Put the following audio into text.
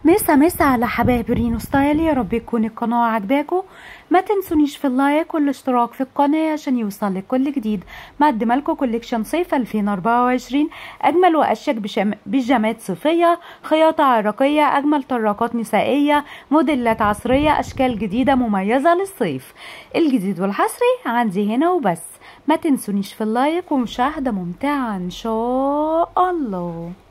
مسا على حبايب رينو ستايل، يا رب تكون القناة عجباكم. ما تنسونيش في اللايك والاشتراك في القناة عشان يوصلك كل جديد. مقدمه لكم كوليكشن صيف 2024، اجمل واشيك بيجامات صيفية، خياطة عراقية، اجمل طراقات نسائية، موديلات عصرية، اشكال جديدة مميزة للصيف. الجديد والحصري عندي هنا وبس. ما تنسونيش في اللايك ومشاهدة ممتعة ان شاء الله.